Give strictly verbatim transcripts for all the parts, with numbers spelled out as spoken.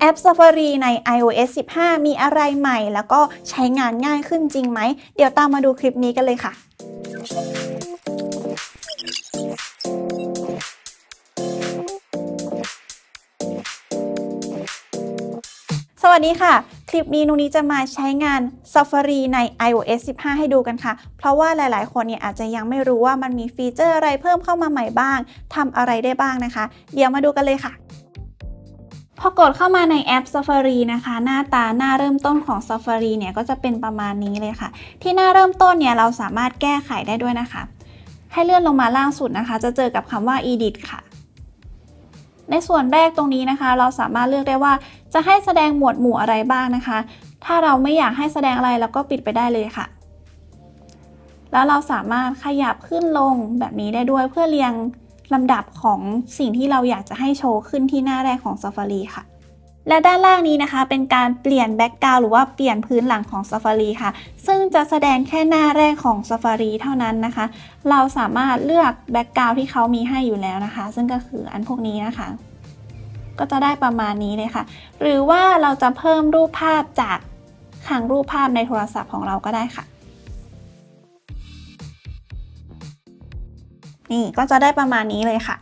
แอป Safari ใน ไอ โอ เอส สิบห้า มีอะไรใหม่แล้วก็ใช้งานง่ายขึ้นจริงไหมเดี๋ยวตามมาดูคลิปนี้กันเลยค่ะสวัสดีค่ะคลิปนี้นุ้นี้จะมาใช้งาน Safari ใน ไอ โอ เอส สิบห้า ให้ดูกันค่ะเพราะว่าหลายๆคนเนี่ยอาจจะยังไม่รู้ว่ามันมีฟีเจอร์อะไรเพิ่มเข้ามาใหม่บ้างทำอะไรได้บ้างนะคะเดี๋ยวมาดูกันเลยค่ะพอกดเข้ามาในแอป Safari นะคะหน้าตาหน้าเริ่มต้นของ Safari เนี่ยก็จะเป็นประมาณนี้เลยค่ะที่หน้าเริ่มต้นเนี่ยเราสามารถแก้ไขได้ด้วยนะคะให้เลื่อนลงมาล่างสุดนะคะจะเจอกับคำว่า Edit ค่ะในส่วนแรกตรงนี้นะคะเราสามารถเลือกได้ว่าจะให้แสดงหมวดหมู่อะไรบ้างนะคะถ้าเราไม่อยากให้แสดงอะไรเราก็ปิดไปได้เลยค่ะแล้วเราสามารถขยับขึ้นลงแบบนี้ได้ด้วยเพื่อเรียงลำดับของสิ่งที่เราอยากจะให้โชว์ขึ้นที่หน้าแรกของ Safari ค่ะและด้านล่างนี้นะคะเป็นการเปลี่ยนแบ็กกราวด์หรือว่าเปลี่ยนพื้นหลังของ Safari ค่ะซึ่งจะแสดงแค่หน้าแรกของ Safari เท่านั้นนะคะเราสามารถเลือกแบ็กกราวด์ที่เขามีให้อยู่แล้วนะคะซึ่งก็คืออันพวกนี้นะคะก็จะได้ประมาณนี้เลยค่ะหรือว่าเราจะเพิ่มรูปภาพจากคลังรูปภาพในโทรศัพท์ของเราก็ได้ค่ะนี่ก็จะได้ประมาณนี้เลยค่ะ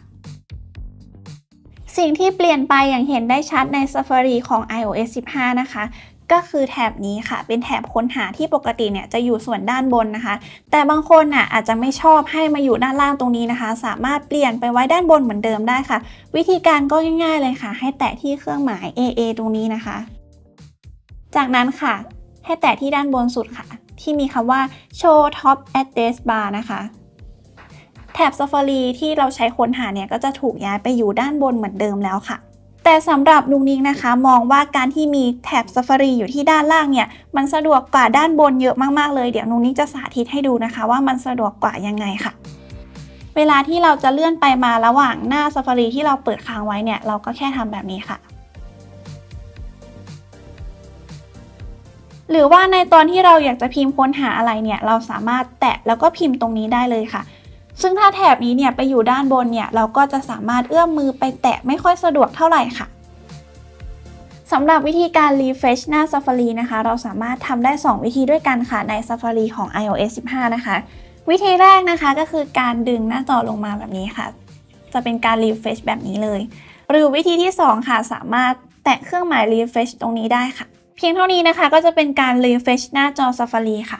สิ่งที่เปลี่ยนไปอย่างเห็นได้ชัดใน Safari ของ ไอ โอ เอส สิบห้า นะคะก็คือแถบนี้ค่ะเป็นแถบค้นหาที่ปกติเนี่ยจะอยู่ส่วนด้านบนนะคะแต่บางคนน่ะอาจจะไม่ชอบให้มาอยู่ด้านล่างตรงนี้นะคะสามารถเปลี่ยนไปไว้ด้านบนเหมือนเดิมได้ค่ะวิธีการก็ง่ายๆเลยค่ะให้แตะที่เครื่องหมาย เอ เอ ตรงนี้นะคะจากนั้นค่ะให้แตะที่ด้านบนสุดค่ะที่มีคำว่า Show Top Address Bar นะคะแถบ Safari ที่เราใช้ค้นหาเนี่ยก็จะถูกย้ายไปอยู่ด้านบนเหมือนเดิมแล้วค่ะแต่สำหรับนุ้งนิ้งนะคะมองว่าการที่มีแถบ Safari อยู่ที่ด้านล่างเนี่ยมันสะดวกกว่าด้านบนเยอะมากๆเลยเดี๋ยวนุ้งนิ้งจะสาธิตให้ดูนะคะว่ามันสะดวกกว่ายังไงค่ะเวลาที่เราจะเลื่อนไปมาระหว่างหน้า Safari ที่เราเปิดค้างไว้เนี่ยเราก็แค่ทำแบบนี้ค่ะหรือว่าในตอนที่เราอยากจะพิมพ์ค้นหาอะไรเนี่ยเราสามารถแตะแล้วก็พิมพ์ตรงนี้ได้เลยค่ะซึ่งถ้าแถบนี้เนี่ยไปอยู่ด้านบนเนี่ยเราก็จะสามารถเอื้อมมือไปแตะไม่ค่อยสะดวกเท่าไหร่ค่ะสำหรับวิธีการ refresh หน้า Safari นะคะเราสามารถทำได้สองวิธีด้วยกันค่ะใน Safari ของ ไอ โอ เอส สิบห้า นะคะวิธีแรกนะคะก็คือการดึงหน้าจอลงมาแบบนี้ค่ะจะเป็นการ refresh แบบนี้เลยหรือวิธีที่สองค่ะสามารถแตะเครื่องหมาย refresh ตรงนี้ได้ค่ะเพียงเท่านี้นะคะก็จะเป็นการ refresh หน้าจอ Safari ค่ะ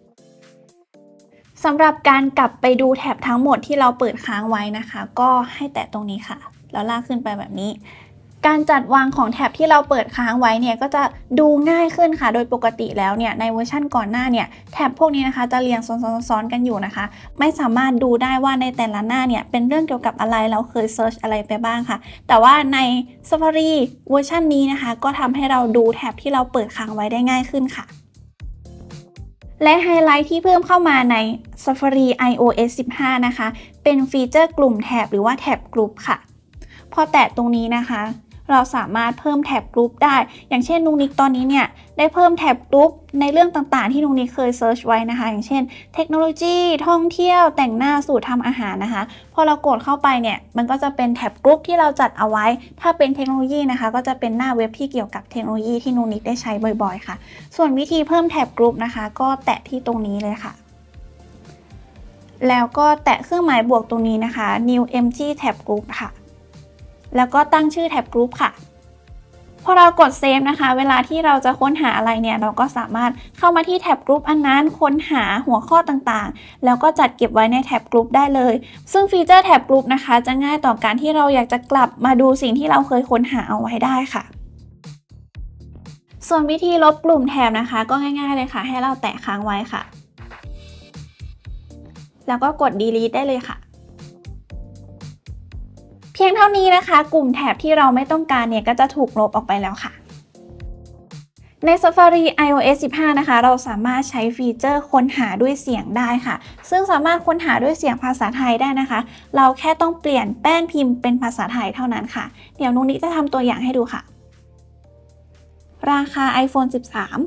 สำหรับการกลับไปดูแถบทั้งหมดที่เราเปิดค้างไว้นะคะก็ให้แตะตรงนี้ค่ะแล้วลากขึ้นไปแบบนี้การจัดวางของแถบที่เราเปิดค้างไว้เนี่ยก็จะดูง่ายขึ้นค่ะโดยปกติแล้วเนี่ยในเวอร์ชั่นก่อนหน้าเนี่ยแถบพวกนี้นะคะจะเรียงซ้อนๆกันอยู่นะคะไม่สามารถดูได้ว่าในแต่ละหน้าเนี่ยเป็นเรื่องเกี่ยวกับอะไรเราเคยเซิร์ชอะไรไปบ้างค่ะแต่ว่าใน Safari เวอร์ชันนี้นะคะก็ทำให้เราดูแถบที่เราเปิดค้างไว้ได้ง่ายขึ้นค่ะและไฮไลท์ที่เพิ่มเข้ามาใน Safari ไอ โอ เอส สิบห้า นะคะเป็นฟีเจอร์กลุ่มแถบหรือว่าแถบกลุ่มค่ะพอแตะตรงนี้นะคะเราสามารถเพิ่มแถบกลุ่มได้อย่างเช่นนุ้งนิกตอนนี้เนี่ยได้เพิ่มแถบกลุ่มในเรื่องต่างๆที่นุ้งนิกเคยเซิร์ชไว้นะคะอย่างเช่นเทคโนโลยีท่องเที่ยวแต่งหน้าสูตรทำอาหารนะคะพอเรากดเข้าไปเนี่ยมันก็จะเป็นแถบกลุ่มที่เราจัดเอาไว้ถ้าเป็นเทคโนโลยีนะคะก็จะเป็นหน้าเว็บที่เกี่ยวกับเทคโนโลยีที่นุ้งนิกได้ใช้บ่อยๆค่ะส่วนวิธีเพิ่มแถบกลุ่มนะคะก็แตะที่ตรงนี้เลยค่ะแล้วก็แตะเครื่องหมายบวกตรงนี้นะคะ New Empty Tab Group ค่ะแล้วก็ตั้งชื่อแท็บกรุ๊ปค่ะพอเรากดเซฟนะคะเวลาที่เราจะค้นหาอะไรเนี่ยเราก็สามารถเข้ามาที่แท็บกรุ๊ปอันนั้นค้นหาหัวข้อต่างๆแล้วก็จัดเก็บไว้ในแท็บกรุ๊ปได้เลยซึ่งฟีเจอร์แท็บกรุ๊ปนะคะจะง่ายต่อการที่เราอยากจะกลับมาดูสิ่งที่เราเคยค้นหาเอาไว้ได้ค่ะส่วนวิธีลบกลุ่มแถบนะคะก็ง่ายๆเลยค่ะให้เราแตะค้างไว้ค่ะแล้วก็กด delete ได้เลยค่ะเพียงเท่านี้นะคะกลุ่มแถบที่เราไม่ต้องการเนี่ยก็จะถูกลบออกไปแล้วค่ะใน Safari ไอ โอ เอส สิบห้า นะคะเราสามารถใช้ฟีเจอร์ค้นหาด้วยเสียงได้ค่ะซึ่งสามารถค้นหาด้วยเสียงภาษาไทยได้นะคะเราแค่ต้องเปลี่ยนแป้นพิมพ์เป็นภาษาไทยเท่านั้นค่ะเดี๋ยวนุ้งนิกจะทำตัวอย่างให้ดูค่ะราคา ไอโฟน สิบสาม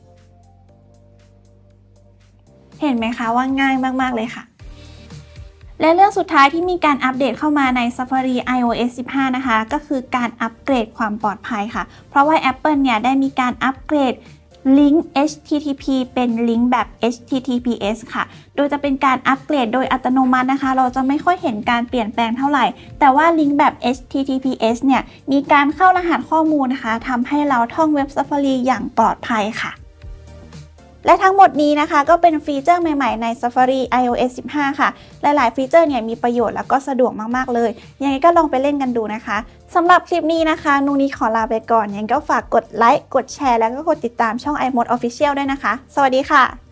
เห็นไหมคะว่าง่ายมากๆเลยค่ะและเรื่องสุดท้ายที่มีการอัปเดตเข้ามาใน Safari ไอ โอ เอส สิบห้า นะคะก็คือการอัปเกรดความปลอดภัยค่ะเพราะว่า Apple เนี่ยได้มีการอัปเกรดลิงก์ เอช ที ที พี เป็นลิงก์แบบ เอช ที ที พี เอส ค่ะโดยจะเป็นการอัปเกรดโดยอัตโนมัตินะคะเราจะไม่ค่อยเห็นการเปลี่ยนแปลงเท่าไหร่แต่ว่าลิงก์แบบ เอช ที ที พี เอส เนี่ยมีการเข้ารหัสข้อมูลนะคะทำให้เราท่องเว็บ Safari อย่างปลอดภัยค่ะและทั้งหมดนี้นะคะก็เป็นฟีเจอร์ใหม่ๆใน Safari ไอ โอ เอส สิบห้า ค่ะหลายๆฟีเจอร์เนี่ยมีประโยชน์แล้วก็สะดวกมากๆเลยยังไงก็ลองไปเล่นกันดูนะคะสำหรับคลิปนี้นะคะนุ้นี้ขอลาไปก่อนยังไงก็ฝากกดไลค์กดแชร์แล้วก็กดติดตามช่อง iMode Official ด้วยนะคะสวัสดีค่ะ